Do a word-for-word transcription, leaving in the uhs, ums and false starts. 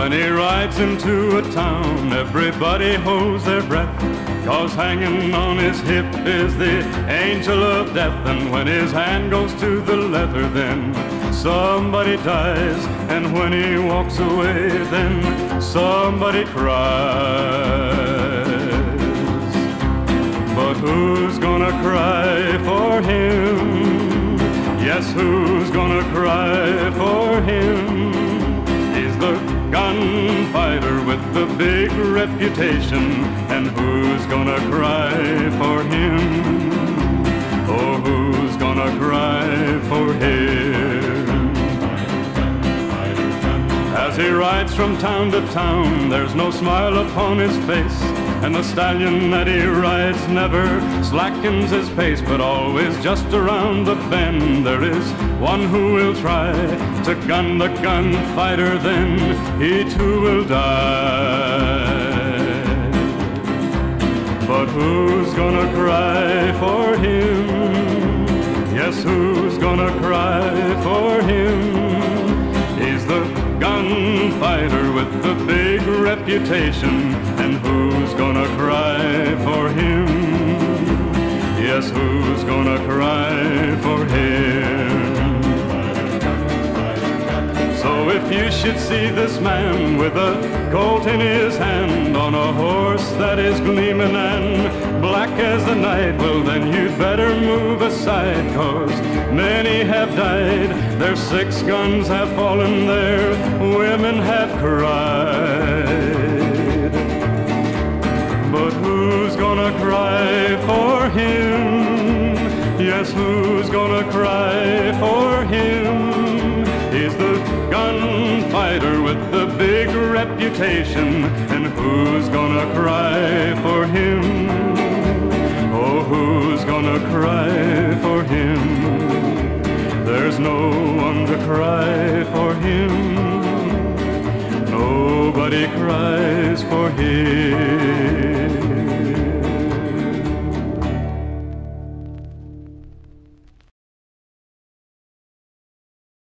When he rides into a town, everybody holds their breath, 'cause hanging on his hip is the angel of death. And when his hand goes to the leather, then somebody dies. And when he walks away, then somebody cries. But who's gonna cry for him? Yes, who's gonna cry for him? He's the gunfighter with the big reputation. And who's gonna cry for him? Oh, who's gonna cry for him? As he rides from town to town, there's no smile upon his face, and the stallion that he rides never slackens his pace. But always just around the bend there is one who will try to gun the gunfighter, then he too will die. But who's gonna cry for him? Yes, who's gonna cry for him? He's the gunfighter with the big reputation. And who's gonna cry for him? Yes, who's gonna cry for him? So if you should see this man with a colt in his hand, on a horse that is gleaming and black as the night, well then you'd better move aside, 'cause many have died, their six guns have fallen, their women have cried. But who's gonna cry for him? Yes, who's gonna cry for him? He's the gunfighter with the big reputation. And who's gonna cry for him? Oh, who's gonna cry for him? There's no